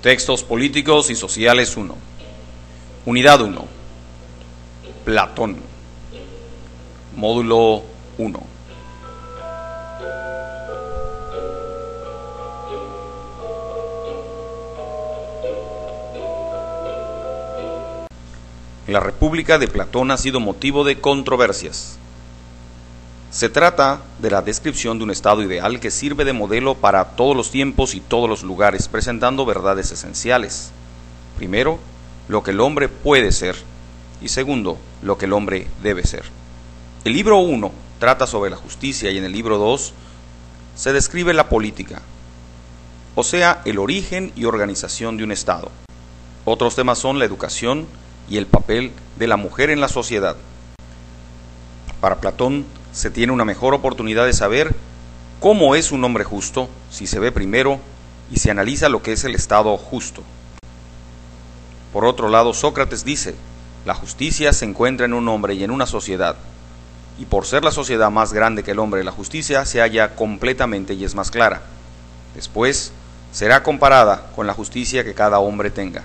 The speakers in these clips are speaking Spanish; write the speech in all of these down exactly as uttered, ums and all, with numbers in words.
Textos políticos y sociales uno. Unidad uno. Platón. Módulo uno. La República de Platón ha sido motivo de controversias. Se trata de la descripción de un estado ideal que sirve de modelo para todos los tiempos y todos los lugares, presentando verdades esenciales. Primero, lo que el hombre puede ser, y segundo, lo que el hombre debe ser. El libro uno trata sobre la justicia y en el libro dos se describe la política, o sea, el origen y organización de un estado. Otros temas son la educación y el papel de la mujer en la sociedad. Para Platón, se tiene una mejor oportunidad de saber cómo es un hombre justo si se ve primero y se analiza lo que es el estado justo. Por otro lado, Sócrates dice, la justicia se encuentra en un hombre y en una sociedad, y por ser la sociedad más grande que el hombre, la justicia se halla completamente y es más clara. Después, será comparada con la justicia que cada hombre tenga.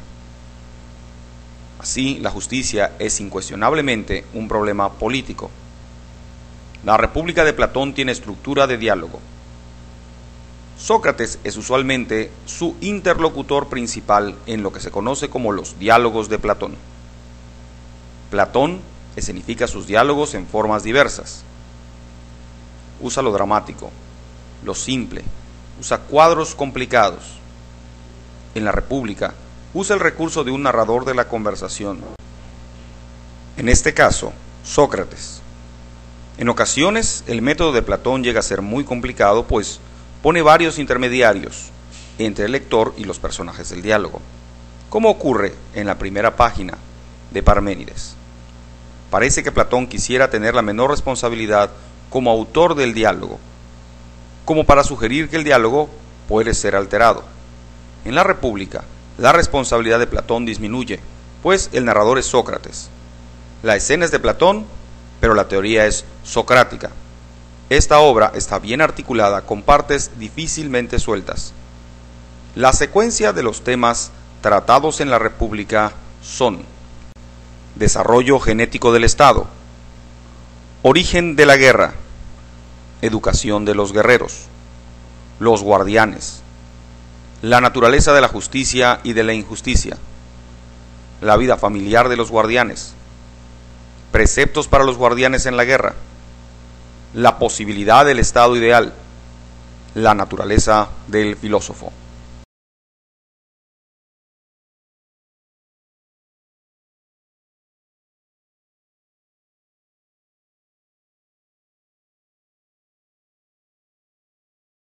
Así, la justicia es incuestionablemente un problema político. La República de Platón tiene estructura de diálogo. Sócrates es usualmente su interlocutor principal en lo que se conoce como los diálogos de Platón. Platón escenifica sus diálogos en formas diversas. Usa lo dramático, lo simple, usa cuadros complicados. En la República, usa el recurso de un narrador de la conversación. En este caso, Sócrates. En ocasiones, el método de Platón llega a ser muy complicado, pues pone varios intermediarios entre el lector y los personajes del diálogo, como ocurre en la primera página de Parménides. Parece que Platón quisiera tener la menor responsabilidad como autor del diálogo, como para sugerir que el diálogo puede ser alterado. En la República, la responsabilidad de Platón disminuye, pues el narrador es Sócrates. La escena es de Platón, pero la teoría es socrática. Esta obra está bien articulada con partes difícilmente sueltas. La secuencia de los temas tratados en la República son: desarrollo genético del Estado, origen de la guerra, educación de los guerreros, los guardianes, la naturaleza de la justicia y de la injusticia, la vida familiar de los guardianes, preceptos para los guardianes en la guerra, la posibilidad del estado ideal, la naturaleza del filósofo.